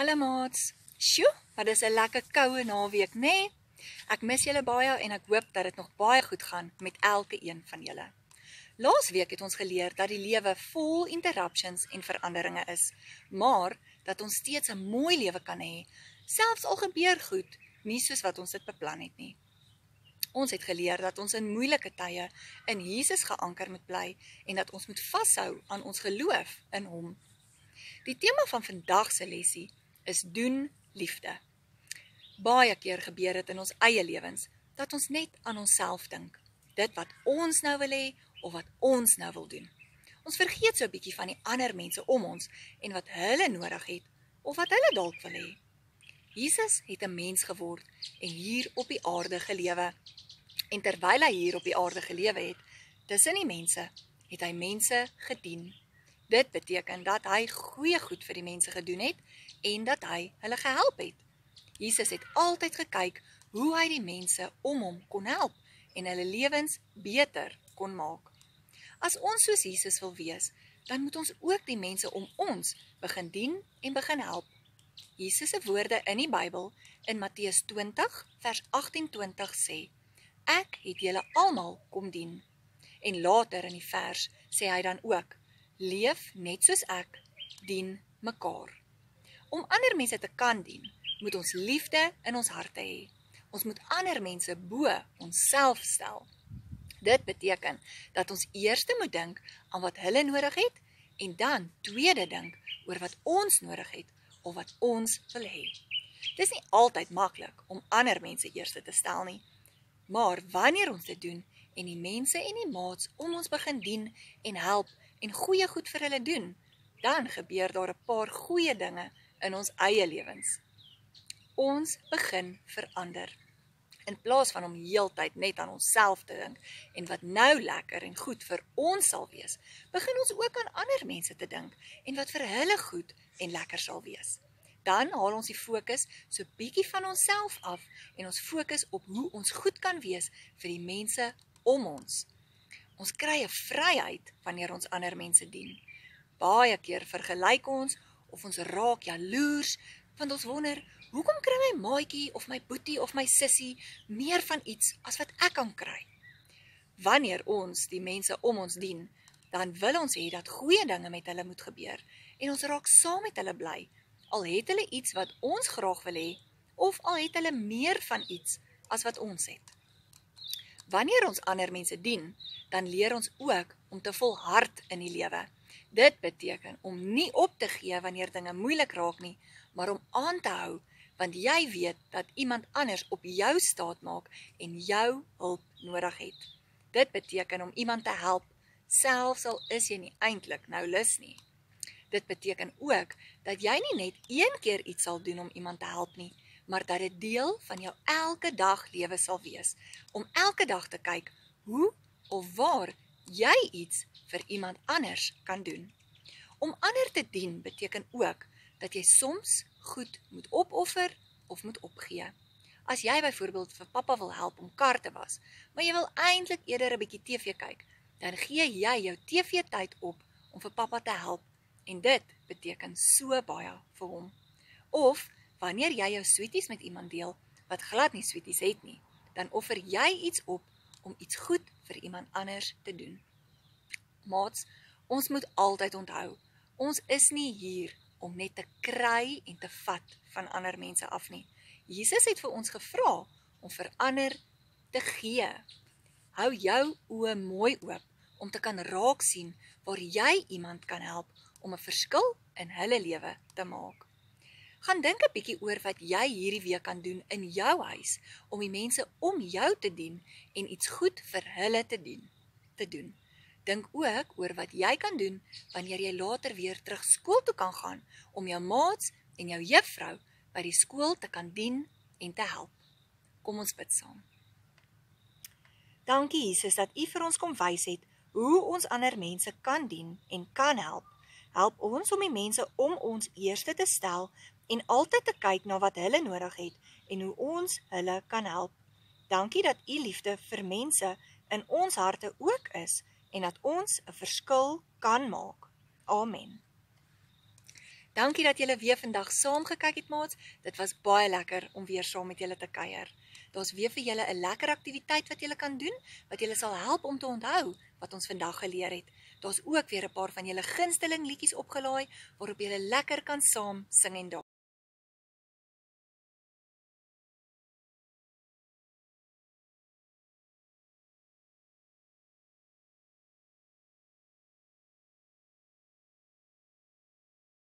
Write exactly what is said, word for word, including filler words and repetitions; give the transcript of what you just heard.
Hallo maats, sjoe, wat is 'n lekker koue naweek, nê? Nee? Ek mis julle baie en ek hoop dat dit nog baie goed gaan met elke een van julle. Laasweek het ons geleer dat die lewe vol interruptions en veranderinge is, maar dat ons steeds 'n mooi lewe kan hê, selfs al gebeur goed, nie soos wat ons dit beplan het nie. Ons het geleer dat ons in moeilike tye in Jesus geanker moet bly en dat ons moet vashou aan ons geloof in hom. Die tema van vandag se lesie is doen liefde. Baie keer gebeur dit in ons eie lewens, dat ons net aan onsself dink, dit wat ons nou wil hê, of wat ons nou wil doen. Ons vergeet so 'n bietjie van die ander mense om ons, en wat hulle nodig het, of wat hulle dalk wil hê. Jesus het 'n mens geword, en hier op die aarde gelewe. En terwyl hy hier op die aarde gelewe het, tussen die mense, het hy mense gedien. Dit beteken dat hy goeie goed vir die mense gedoen het, en dat hy hulle gehelp het. Jesus het altyd gekyk hoe hy die mense om hom kon help, en hulle lewens beter kon maak. As ons soos Jesus wil wees, dan moet ons ook die mense om ons begin dien en begin help. Jesus se woorde in die Bybel, in Matteus twintig, vers agt-en-twintig sê, ek het julle almal kom dien. En later in die vers sê hy dan ook, leef net soos ek, dien mekaar. Om ander mense te kan dien, moet ons liefde in ons harte hê. Ons moet ander mense bo onsself stel. Dit beteken dat ons eerste moet dink aan wat hulle nodig het, en dan tweede dink oor wat ons nodig het, of wat ons wil hê. Dit is nie altyd maklik om ander mense eerste te stel nie, maar wanneer ons dit doen, en die mense en die maats om ons begin dien en help, en goeie goed vir hulle doen, dan gebeur daar 'n paar goeie dinge in ons eie lewens. Ons begin verander. In plaas van om heeltyd net aan onsself te dink, en wat nou lekker en goed vir ons sal wees, begin ons ook aan ander mense te dink, en wat vir hulle goed en lekker sal wees. Dan haal ons die fokus so bietjie van onsself af, en ons fokus op hoe ons goed kan wees vir die mense om ons. Ons kry 'n vryheid wanneer ons ander mense dien. Baie keer vergelyk ons, of ons raak jaloers, want ons wonder, hoekom kry my maatjie of my boetie of my sussie meer van iets as wat ek kan kry? Wanneer ons die mense om ons dien, dan wil ons hê dat goeie dinge met hulle moet gebeur, en ons raak saam met hulle bly, al het hulle iets wat ons graag wil hê, of al het hulle meer van iets as wat ons het. Wanneer ons ander mense dien, dan leer ons ook om te volhard in die lewe. Dit beteken om nie op te gee wanneer dinge moeilik raak nie, maar om aan te hou, want jy weet dat iemand anders op jou staat maak en jou hulp nodig het. Dit beteken om iemand te help, selfs al is jy nie eintlik nou lus nie. Dit beteken ook dat jy nie net een keer iets sal doen om iemand te help nie, maar dat dit deel van jou elke dag lewe sal wees, om elke dag te kyk hoe of waar jy iets vir iemand anders kan doen. Om ander te dien beteken ook dat jy soms goed moet opoffer of moet opgee. As jy byvoorbeeld vir pappa wil help om kar te was, maar jy wil eintlik eerder 'n bietjie T V kyk, dan gee jy jou T V-tyd op om vir pappa te help, en dit beteken so baie vir hom. Of wanneer jy jou sweeties met iemand deel wat glad nie sweeties het nie, dan offer jy iets op om iets goed vir iemand anders te doen. Maats, ons moet altyd onthou, ons is nie hier om net te kry en te vat van ander mense af nie. Jesus het vir ons gevra om vir ander te gee. Hou jou oë mooi oop om te kan raak sien waar jy iemand kan help om 'n verskil in hulle lewe te maak. Gaan dink 'n bietjie oor wat jy hierdie week kan doen in jou huis om die mense om jou te dien en iets goed vir hulle te dien, te doen. Dink ook oor wat jy kan doen wanneer jy later weer terug skool toe kan gaan om jou maats en jou juffrou by die skool te kan dien en te help. Kom ons bid saam. Dankie Jesus dat U vir ons kom wys het hoe ons ander mense kan dien en kan help. Help ons om die mense om ons eerste te stel en altyd te kyk na wat hulle nodig het en hoe ons hulle kan help. Dankie dat U liefde vir mense in ons harte ook is en dat ons 'n verskil kan maak. Amen. Dankie dat julle weer vandag saam gekyk het, maats. Dit was baie lekker om weer saam met julle te kuier. Daar's weer vir julle 'n lekker aktiwiteit wat julle kan doen, wat julle sal help om te onthou wat ons vandag geleer het. Daar's ook weer 'n paar van julle gunsteling liedjies opgelaai waarop julle lekker kan saam sing en dans.